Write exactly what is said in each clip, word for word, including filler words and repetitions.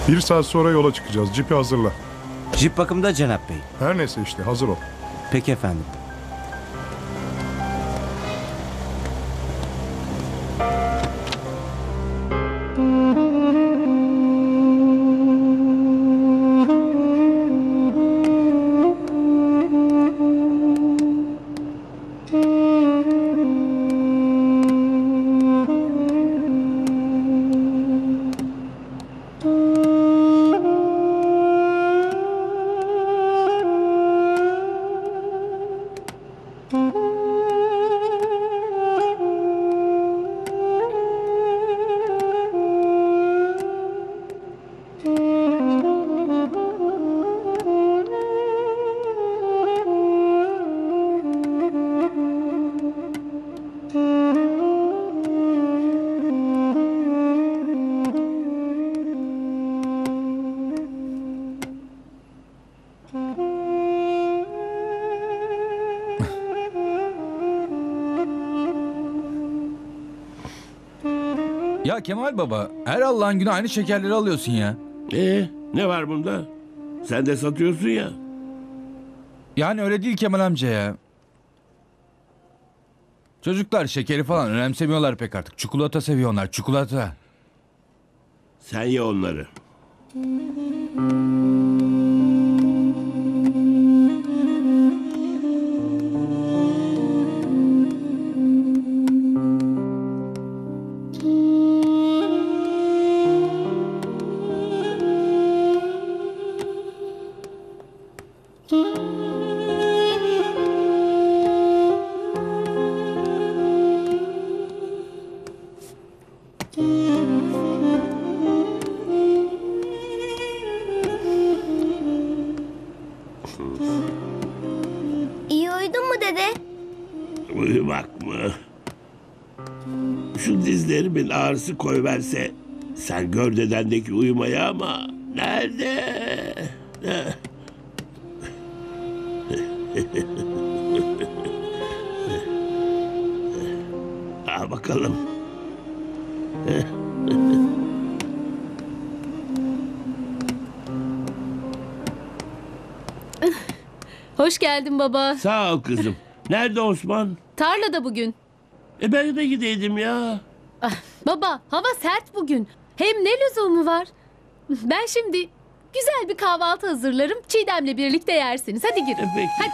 Bir saat sonra yola çıkacağız. Cipi hazırla. Jip bakımda Cenap Bey. Her neyse işte hazır ol. Peki efendim. Ya Kemal Baba, her Allah'ın günü aynı şekerleri alıyorsun ya. Ee, ne var bunda? Sen de satıyorsun ya. Yani öyle değil Kemal amca ya. Çocuklar şekeri falan önemsemiyorlar pek artık. Çikolata seviyorlar, çikolata. Sen ye onları. İyi uyudun mu dede? Uyumak mı? Şu dizlerimin ağrısı koyverse sen gör dedendeki uyumayı ama nerede? Al bakalım. Hoş geldin baba. Sağ ol kızım. Nerede Osman? Tarlada bugün. E ben de gideydim ya. Ah, baba hava sert bugün. Hem ne lüzumu var? Ben şimdi güzel bir kahvaltı hazırlarım. Çiğdem'le birlikte yersiniz. Hadi girin. E peki. Hadi.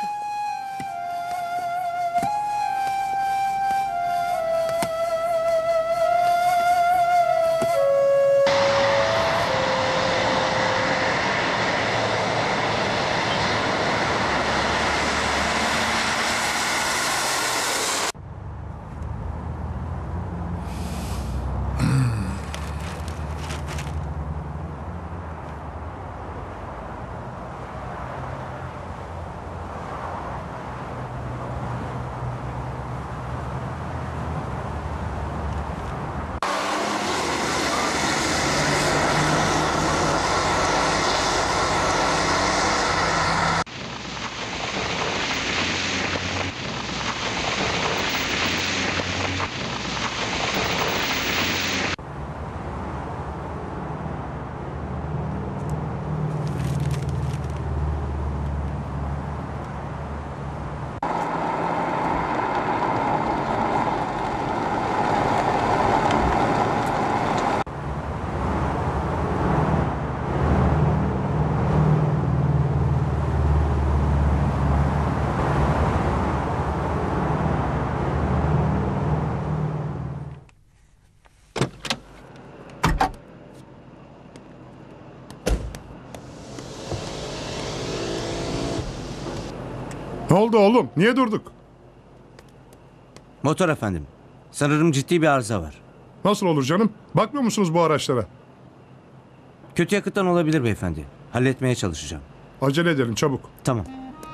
Ne oldu oğlum? Niye durduk? Motor efendim. Sanırım ciddi bir arıza var. Nasıl olur canım? Bakmıyor musunuz bu araçlara? Kötü yakıttan olabilir beyefendi. Halletmeye çalışacağım. Acele edelim çabuk. Tamam.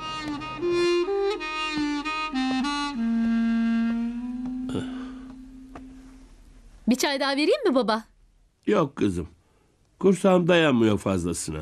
Bir çay daha vereyim mi baba? Yok kızım. Kursağım dayanmıyor fazlasına.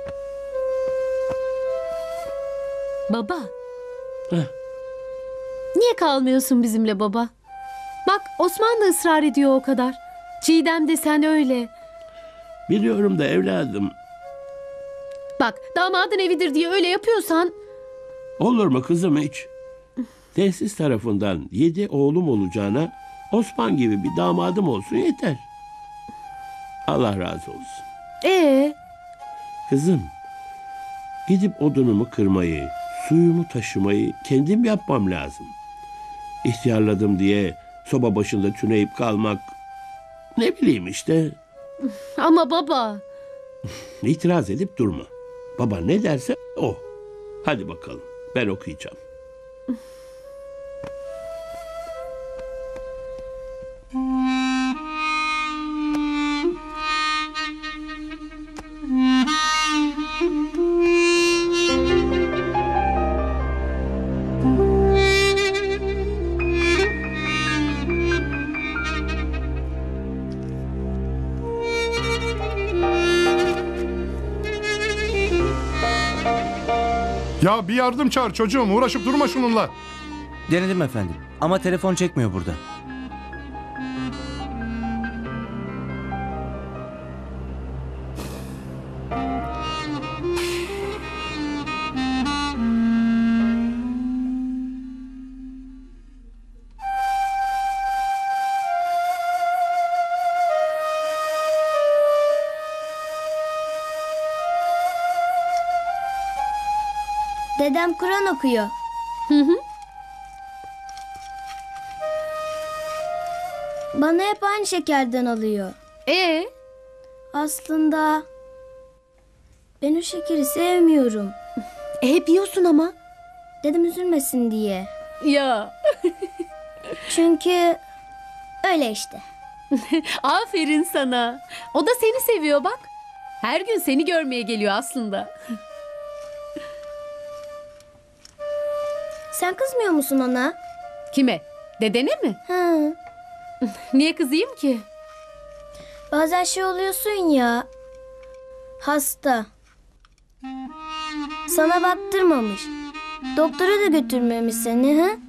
Baba. Heh. Niye kalmıyorsun bizimle baba? Bak Osman da ısrar ediyor o kadar. Çiğdem de sen öyle. Biliyorum da evladım. Bak damadın evidir diye öyle yapıyorsan... Olur mu kızım hiç? Tesis tarafından yedi oğlum olacağına Osman gibi bir damadım olsun yeter. Allah razı olsun. Ee, Kızım, gidip odunumu kırmayı, suyumu taşımayı kendim yapmam lazım. İhtiyarladım diye soba başında tüneyip kalmak, ne bileyim işte, ama baba... itiraz edip durma. Baba ne derse o. Hadi bakalım, ben okuyacağım. Ya bir yardım çağır çocuğum. Uğraşıp durma şununla. Denedim efendim ama telefon çekmiyor burada. Dedem Kur'an okuyor. Hı hı. Bana hep aynı şekerden alıyor. Ee, Aslında ben o şekeri sevmiyorum. e, hep yiyorsun ama. Dedem üzülmesin diye. Ya, Çünkü öyle işte. aferin sana. O da seni seviyor bak. Her gün seni görmeye geliyor aslında. Sen kızmıyor musun ona? Kime? Dedene mi? Hı. Niye kızayım ki? Bazen şey oluyorsun ya. Hasta. Sana baktırmamış. Doktora da götürmemiş seni, hı?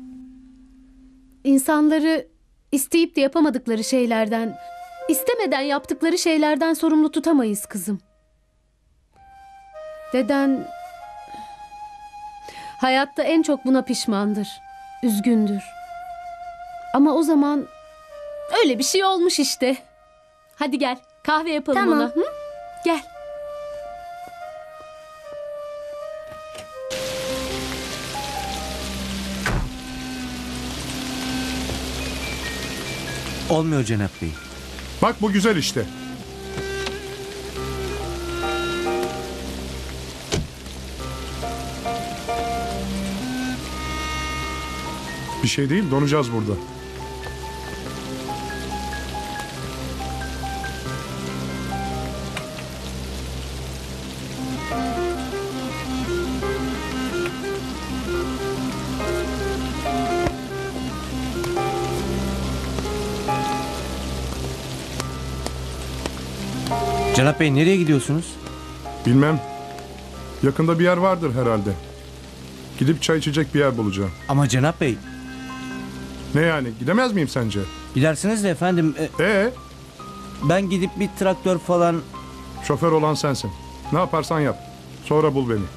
İnsanları isteyip de yapamadıkları şeylerden, istemeden yaptıkları şeylerden sorumlu tutamayız kızım. Deden hayatta en çok buna pişmandır, üzgündür. Ama o zaman öyle bir şey olmuş işte. Hadi gel kahve yapalım Tamam. ona. Hı? Gel. Olmuyor Cenap Bey. Bak bu güzel işte. Bir şey değil, donacağız burada. Cenap Bey nereye gidiyorsunuz? Bilmem. Yakında bir yer vardır herhalde. Gidip çay içecek bir yer bulacağım. Ama Cenap Bey Ne yani, gidemez miyim sence? gidersiniz de efendim e, Ee, ben gidip bir traktör falan... şoför olan sensin. Ne yaparsan yap. Sonra bul beni.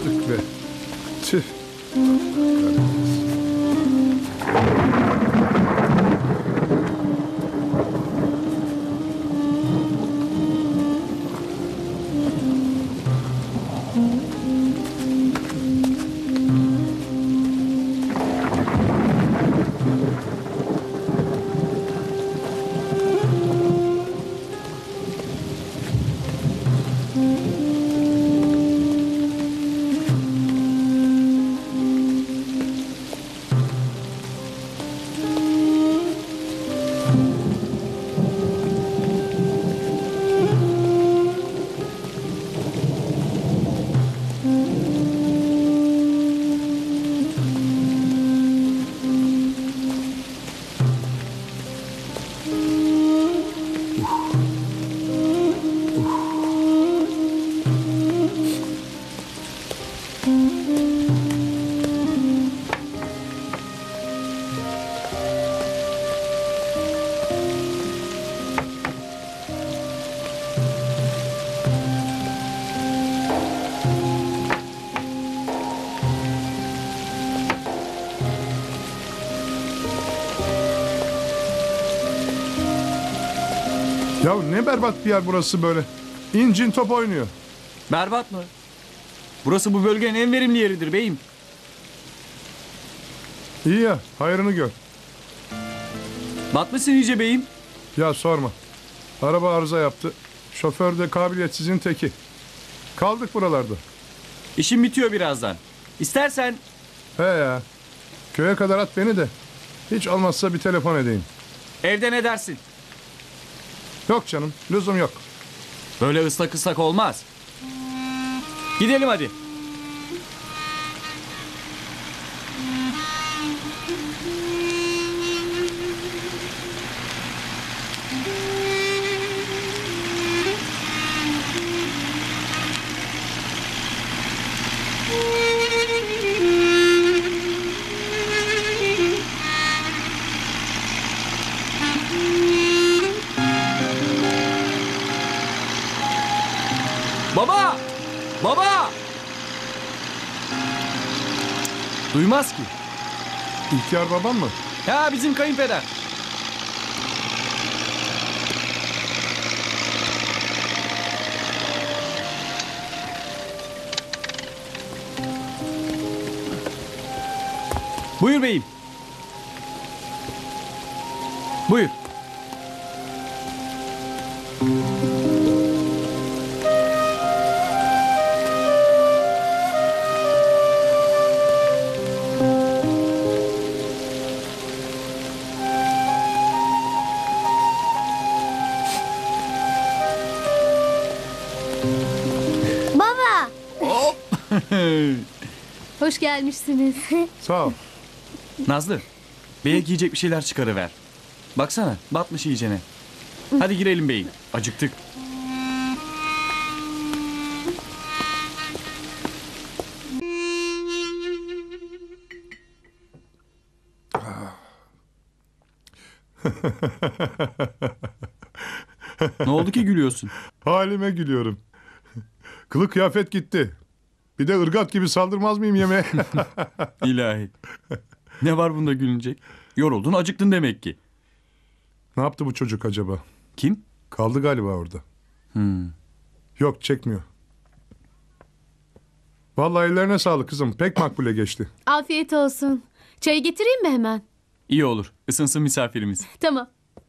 Battık be. Tüh. Ya ne berbat bir yer burası böyle. İncin top oynuyor. Berbat mı? Burası bu bölgenin en verimli yeridir beyim. İyi ya, hayrını gör. Batmışsın iyice beyim. Ya sorma. Araba arıza yaptı. Şoför de kabiliyetsizin teki. Kaldık buralarda. İşim bitiyor birazdan. İstersen He ya. Köye kadar at beni de. Hiç olmazsa bir telefon edeyim. evde ne dersin? Yok canım, lüzum yok. Böyle ıslak ıslak olmaz. Gidelim hadi. Baba! Baba! Duymaz ki. İhtiyar babam mı? Ya bizim kayınpeder. Buyur beyim. Buyur. Baba. Hoş gelmişsiniz. Sağ ol. Nazlı, beye giyecek bir şeyler çıkarıver. Baksana, batmış iyicene. Hadi girelim beyim, acıktık. Ne oldu ki gülüyorsun? Halime gülüyorum. Kılık kıyafet gitti. Bir de ırgat gibi saldırmaz mıyım yemeğe? İlahi. Ne var bunda gülünecek? Yoruldun, acıktın demek ki. Ne yaptı bu çocuk acaba? Kim? Kaldı galiba orada. Hmm. Yok, çekmiyor. Vallahi ellerine sağlık kızım. Pek makbule geçti. Afiyet olsun. Çay getireyim mi hemen? İyi olur, ısınsın misafirimiz. Tamam.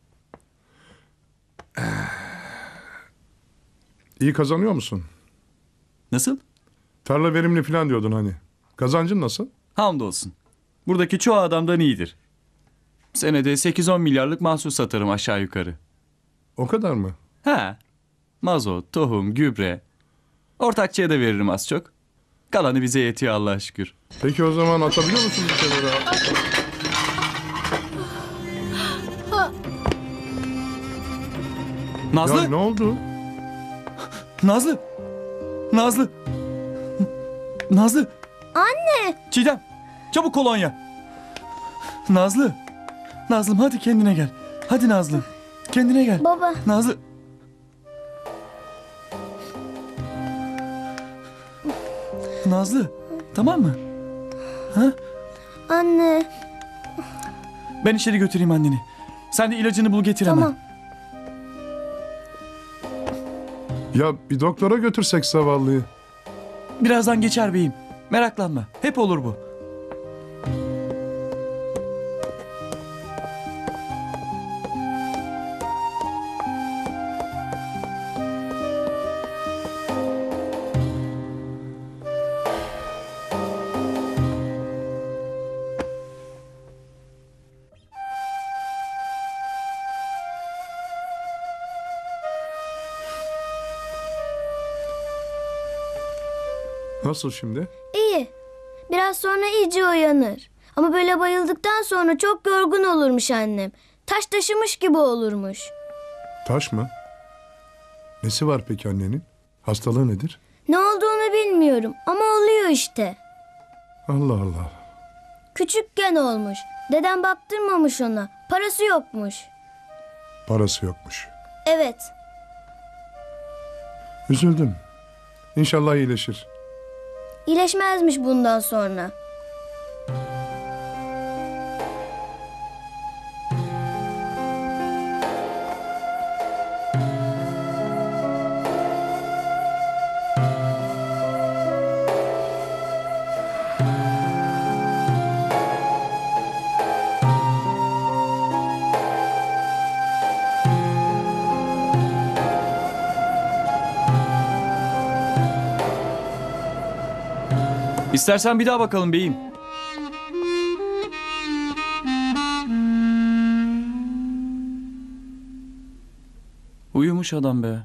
İyi kazanıyor musun? Nasıl? Tarla verimli falan diyordun hani. Kazancın nasıl? Hamdolsun. Buradaki çoğu adamdan iyidir. Senede sekiz on milyarlık mahsul satarım aşağı yukarı. O kadar mı? Ha. Mazot, tohum, gübre. Ortakçıya da veririm az çok. Kalanı bize yetiyor Allah'a şükür. Peki o zaman atabiliyor musun bir kenara? Nazlı! Ya ne oldu? Nazlı! Nazlı! Nazlı! Anne. Çiğdem! Çabuk kolonya! Nazlı! Nazlım hadi kendine gel. Hadi Nazlı. Kendine gel. Baba. Nazlı! Nazlı, tamam mı? Anne, Ben içeri götüreyim anneni. Sen de ilacını bul getir hemen. tamam. Ya bir doktora götürsek zavallıyı. Birazdan geçer beyim. Meraklanma. Hep olur bu. Nasıl şimdi? İyi. Biraz sonra iyice uyanır. Ama böyle bayıldıktan sonra çok yorgun olurmuş annem. Taş taşımış gibi olurmuş. Taş mı? Nesi var peki annenin? Hastalığı nedir? Ne olduğunu bilmiyorum ama oluyor işte. Allah Allah. Küçükken olmuş. Dedem baktırmamış ona. Parası yokmuş. Parası yokmuş. Evet. Üzüldüm. İnşallah iyileşir. İyileşmezmiş bundan sonra. İstersen bir daha bakalım beyim. Uyumuş adam be.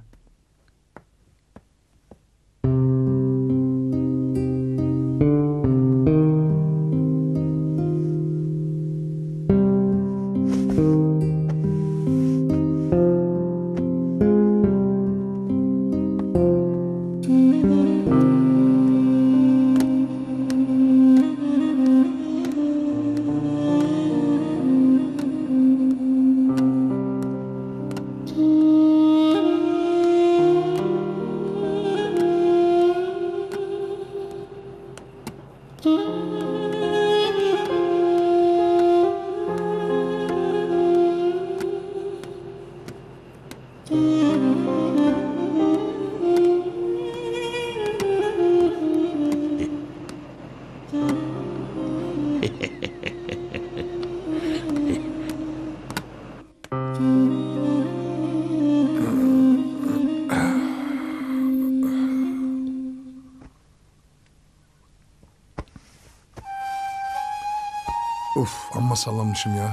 Of, amma sallanmışım ya.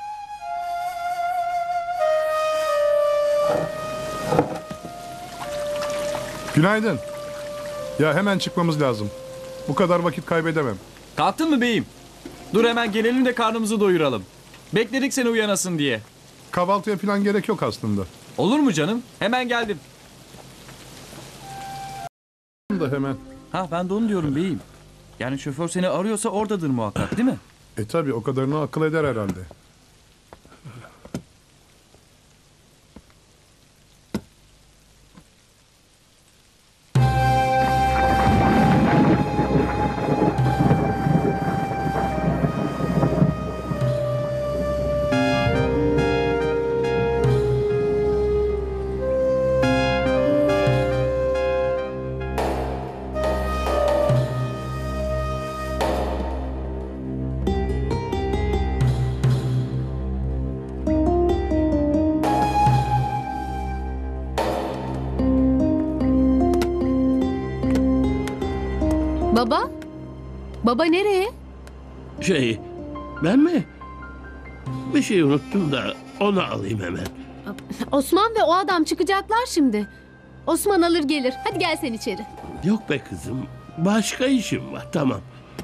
Günaydın. Ya hemen çıkmamız lazım. Bu kadar vakit kaybedemem. Kalktın mı beyim? Dur hemen gelelim de karnımızı doyuralım. Bekledik seni uyanasın diye. Kahvaltıya falan gerek yok aslında. Olur mu canım? Hemen geldim. Da hemen. Ha ben de onu diyorum beyim. Yani şoför seni arıyorsa oradadır muhakkak değil mi? E tabi o kadarını akıl eder herhalde. Baba? Baba nereye? Şey, ben mi? Bir şey unuttum da onu alayım hemen. Osman ve o adam çıkacaklar şimdi. Osman alır gelir. Hadi gel sen içeri. Yok be kızım, başka işim var, tamam.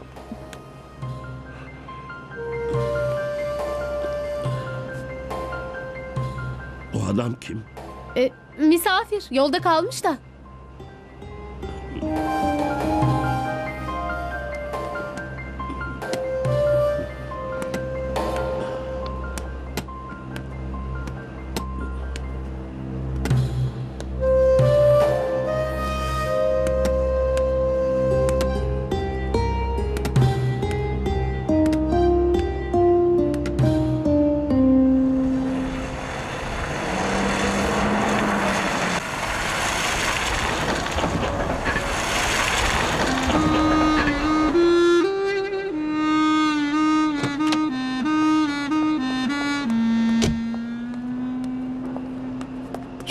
O adam kim? E, misafir. Yolda kalmış da.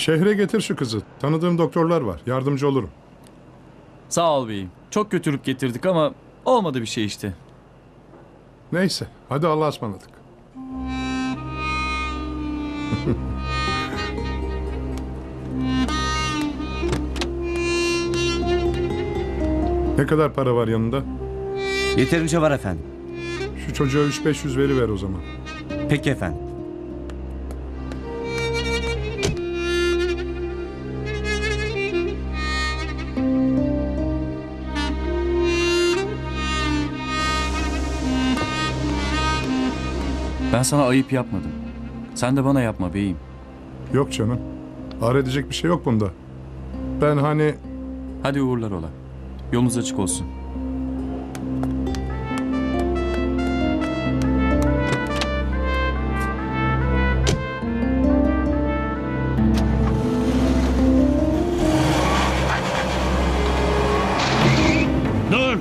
Şehre getir şu kızı. Tanıdığım doktorlar var. Yardımcı olurum. Sağ ol beyim. Çok götürüp getirdik ama olmadı bir şey işte. Neyse. Hadi Allah'a ısmarladık. Ne kadar para var yanında? Yeterince var efendim. Şu çocuğa üç beş yüz veri ver o zaman. Peki efendim. Ben sana ayıp yapmadım. Sen de bana yapma beyim. Yok canım. Ağır edecek bir şey yok bunda. Ben hani... Hadi uğurlar ola. Yolunuz açık olsun. Dur!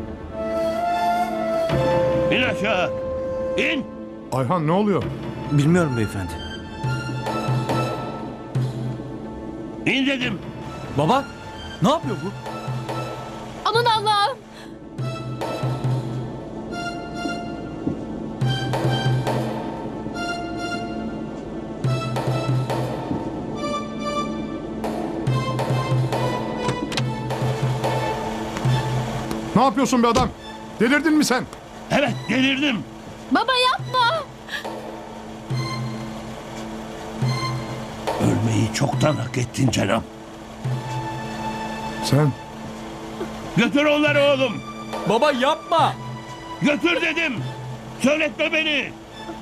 İn aşağı! İn! Ayhan ne oluyor? Bilmiyorum beyefendi. İn dedim! Baba, ne yapıyor bu? Aman Allah'ım. Ne yapıyorsun be adam? Delirdin mi sen? Evet, delirdim! Baba yapma. Ölmeyi çoktan hak ettin Cenab. Sen... Götür onları oğlum! Baba yapma! Götür dedim! Söyletme beni!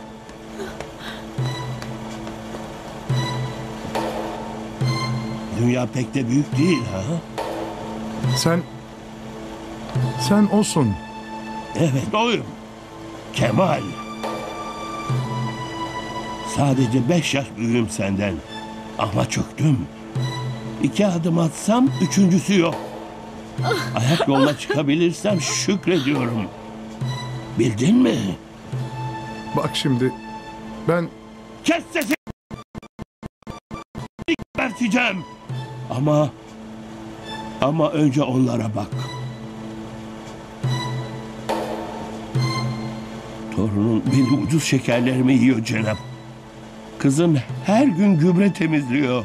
Dünya pek de büyük değil ha? Sen... Sen olsun. Evet oyum. Kemal. Sadece beş yaş büyüğüm senden. Ama çöktüm. İki adım atsam üçüncüsü yok. Ayak yoluna çıkabilirsem şükrediyorum. Bildin mi? Bak şimdi... Ben... Kes sesini! Verteceğim. Ama... Ama önce onlara bak. Torunun benim ucuz şekerlerimi yiyor Cenap. Kızım her gün gübre temizliyor.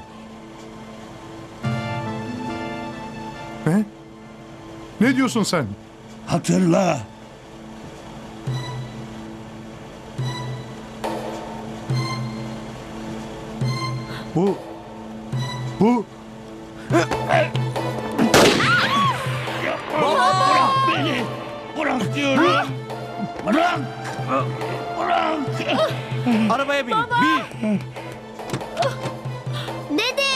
Ne? Ne diyorsun sen? Hatırla. Bu... Bu... Bırak beni. Bırak diyorum. Bırak. Bırak. Arabaya binin. Bin. Dede!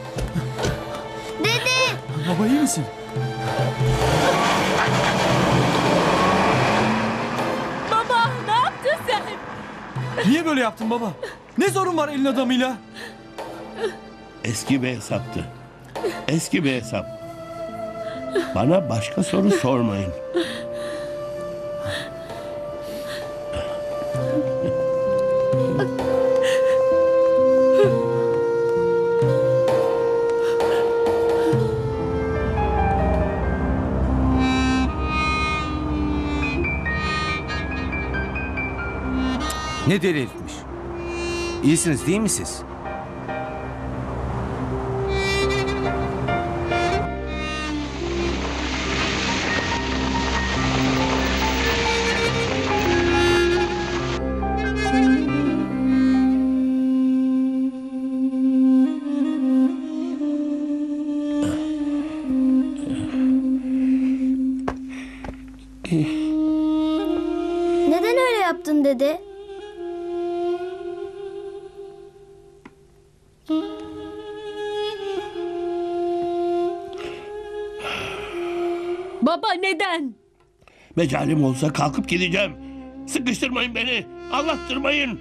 Dede! Baba iyi misin? Baba ne yaptın sen? Niye böyle yaptın baba? Ne sorun var elin adamıyla? Eski bir hesaptı. Eski bir hesap. Bana başka soru sormayın. Ne deli herifmiş. İyisiniz değil mi siz? Neden öyle yaptın dede? Baba neden? Mecalim olsa kalkıp gideceğim. Sıkıştırmayın beni. Anlattırmayın.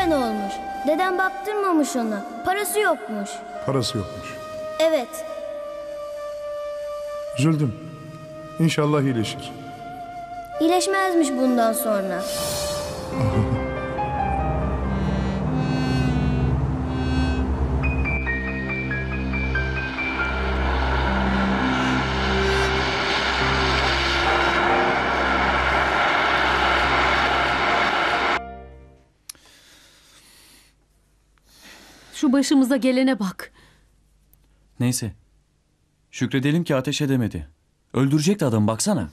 sene olmuş. Dedem baktırmamış ona. Parası yokmuş. Parası yokmuş. Evet. Üzüldüm. İnşallah iyileşir. İyileşmezmiş bundan sonra. Şu başımıza gelene bak. Neyse. Şükredelim ki ateş edemedi. Öldürecekti adam baksana.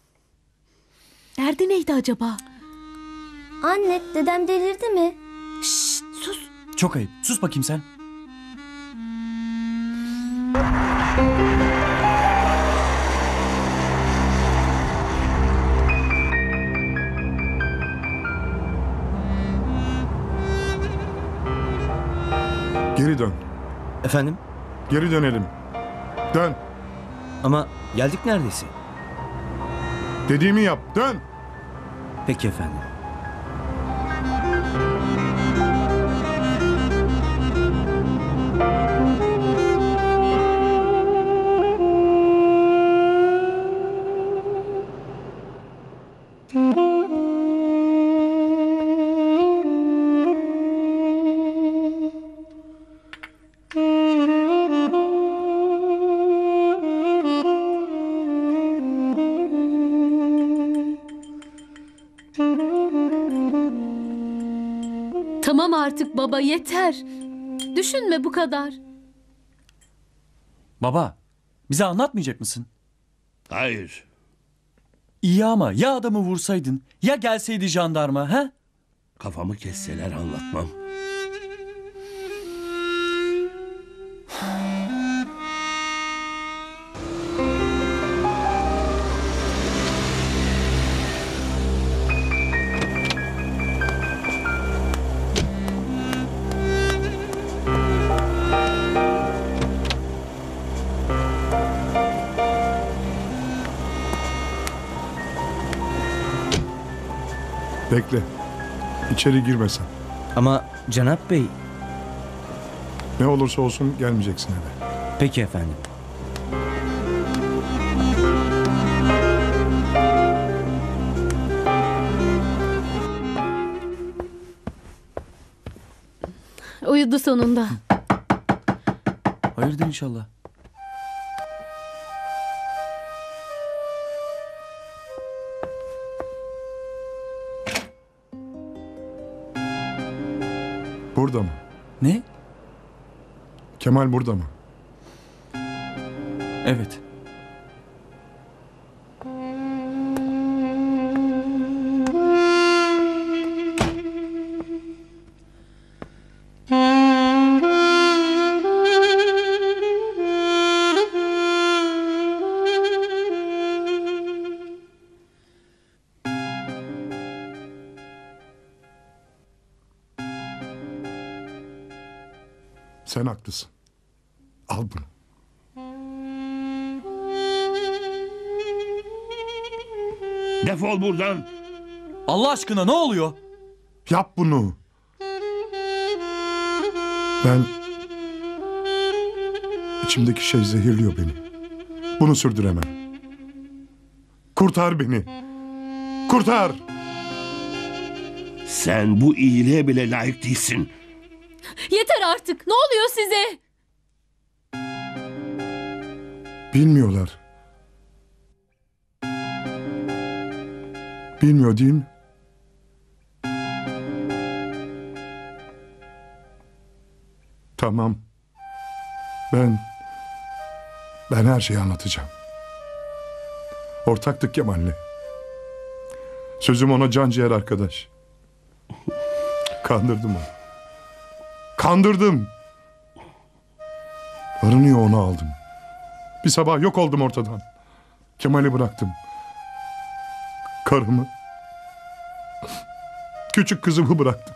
Derdi neydi acaba? Anne, dedem delirdi mi? Şşt, sus. Çok ayıp. Sus bakayım sen. Geri dön. Efendim? Geri dönelim. Dön. Ama geldik neredeyse. Dediğimi yap. Dön. Peki efendim. Tamam artık baba, yeter. Düşünme bu kadar. Baba, bize anlatmayacak mısın? Hayır. İyi ama ya adamı vursaydın, ya gelseydi jandarma, ha? Kafamı kesseler anlatmam. Bekle. İçeri girmesen. Ama Cenap Bey... Ne olursa olsun gelmeyeceksin eve. Peki efendim. Uyudu sonunda. Hayırdır inşallah. Burada mı? Ne? Kemal burada mı? Evet. Sen haklısın. Al bunu. Defol buradan. Allah aşkına ne oluyor? Yap bunu. Ben... İçimdeki şey zehirliyor beni. Bunu sürdüremem. Kurtar beni. Kurtar. Sen bu iyiliğe bile layık değilsin. Yeter artık. Ne oluyor size? Bilmiyorlar. Bilmiyor değil mi? Tamam. Ben... Ben her şeyi anlatacağım. Ortaktık Kemal'le. Sözüm ona can ciğer arkadaş. Kandırdım onu. Kandırdım. Arınıyor onu aldım. Bir sabah yok oldum ortadan. Kemal'i bıraktım. Karımı. Küçük kızımı bıraktım.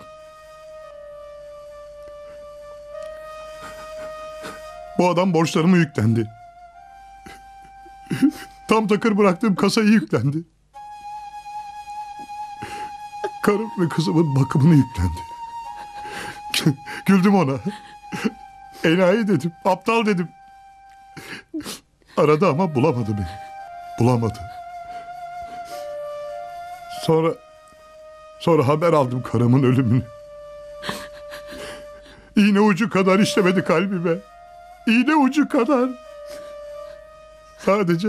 Bu adam borçlarımı yüklendi. Tam takır bıraktığım kasayı yüklendi. Karım ve kızımın bakımını yüklendi. Güldüm ona. Enayi dedim, aptal dedim. Aradı ama bulamadı beni. Bulamadı. Sonra sonra haber aldım karımın ölümünü. İğne ucu kadar işlemedi kalbime. İğne ucu kadar. Sadece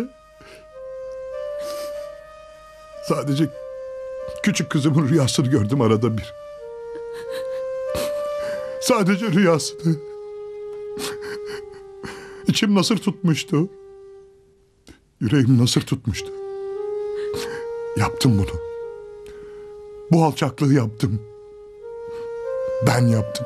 sadece küçük kızımın rüyasını gördüm arada bir. Sadece rüyasını. İçim nasır tutmuştu. Yüreğim nasır tutmuştu. Yaptım bunu. Bu alçaklığı yaptım. Ben yaptım.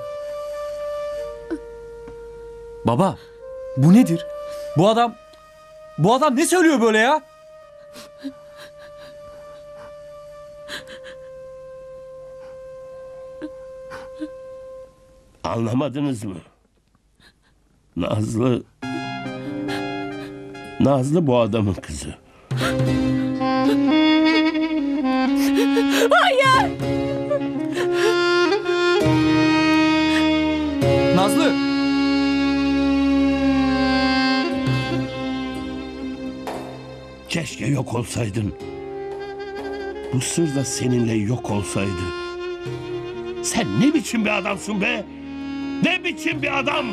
Baba, bu nedir? Bu adam... Bu adam ne söylüyor böyle ya? Anlamadınız mı? Nazlı... Nazlı bu adamın kızı. Nazlı! Keşke yok olsaydın. Bu sır da seninle yok olsaydı. Sen ne biçim bir adamsın be? Ne biçim bir adam?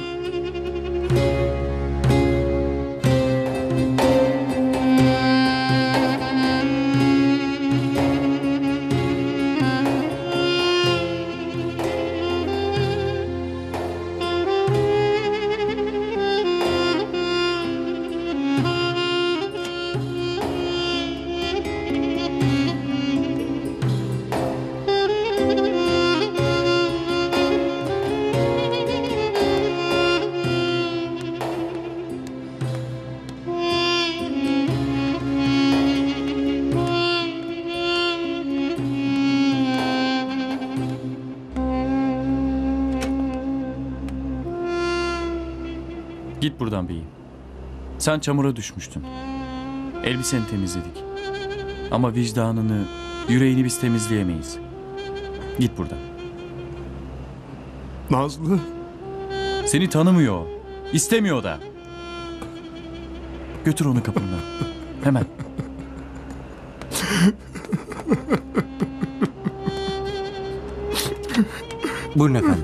Git buradan beyim. Sen çamura düşmüştün. Elbiseni temizledik. Ama vicdanını, yüreğini biz temizleyemeyiz. Git buradan. Nazlı. Seni tanımıyor o. İstemiyor da. Götür onu kapından. Hemen. Buyurun efendim.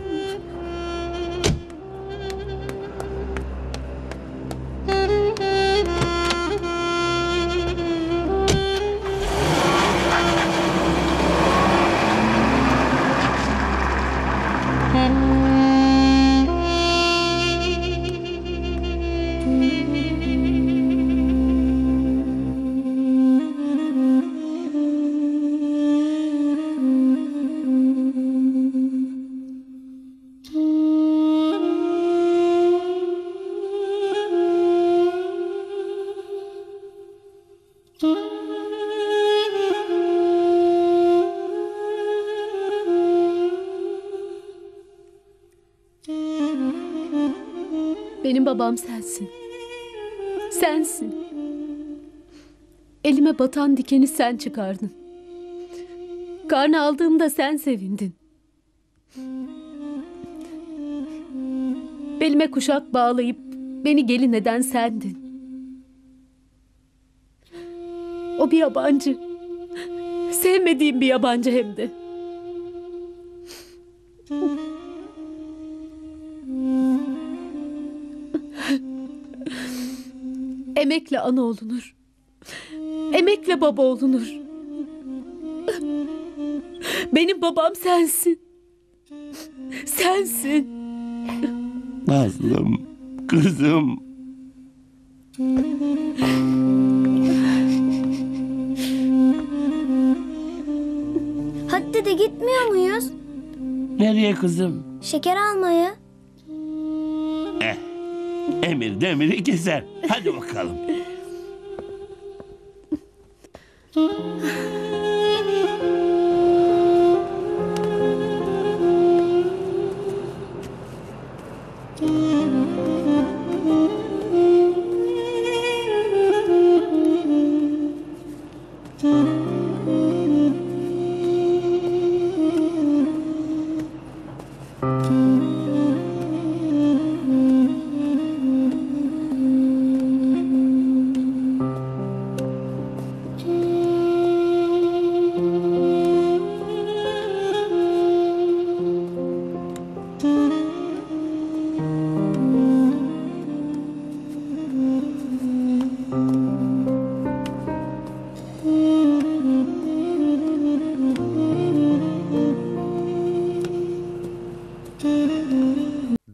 Benim babam sensin. Sensin. Elime batan dikeni sen çıkardın. Karnı aldığımda sen sevindin. Belime kuşak bağlayıp beni gelin eden sendin. O bir yabancı. Sevmediğim bir yabancı hem de. Emekle ana olunur. Emekle baba olunur. Benim babam sensin. Sensin. Nazlım, kızım. Hadi dede gitmiyor muyuz? Nereye kızım? Şeker almaya. Eh, emir demiri keser. Hadi bakalım.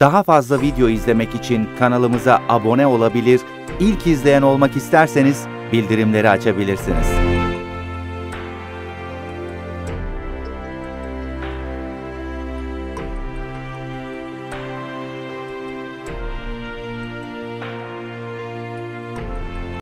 Daha fazla video izlemek için kanalımıza abone olabilir, ilk izleyen olmak isterseniz bildirimleri açabilirsiniz.